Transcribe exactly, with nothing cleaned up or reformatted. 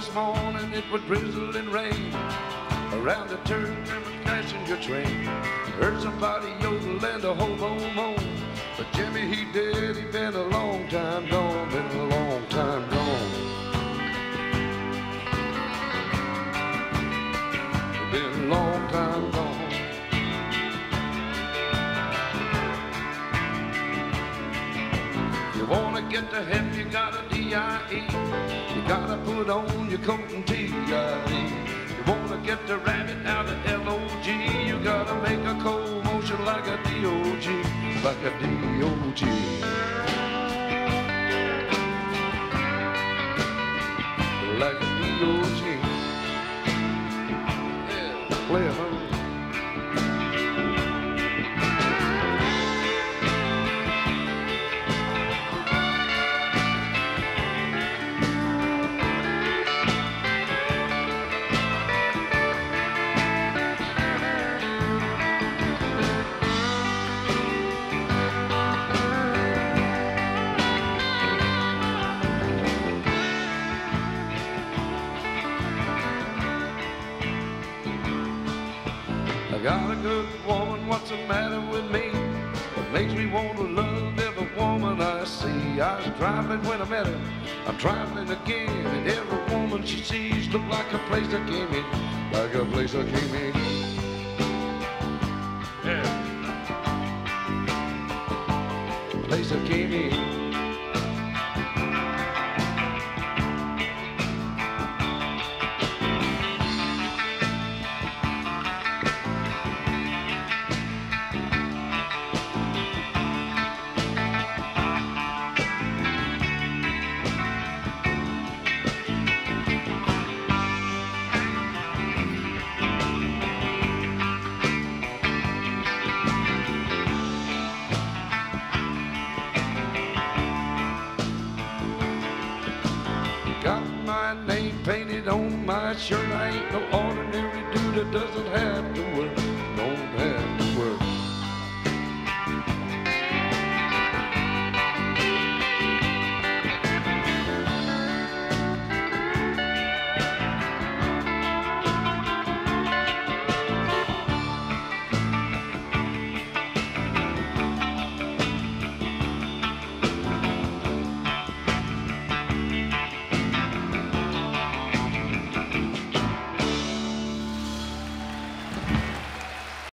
this morning it would drizzle and rain around the turn of a passenger train. Heard somebody yodel and a hobo moan, but Jimmy he dead, he been a long time gone, been a long time gone. Been a long time gone. You wanna get to heaven, you gotta D I E. You gotta put on your coat and T I E. You wanna get the rabbit out of L O G, you gotta make a cold motion like a D O G, like a D O G. Like a D O G. Yeah, play it, huh? I got a good woman, what's the matter with me? What makes me want to love every woman I see? I was driving when I met her, I'm traveling again, and every woman she sees look like a place I came in, like a place I came in. Yeah. Place I came in. Got my name painted on my shirt. I ain't no ordinary dude that doesn't have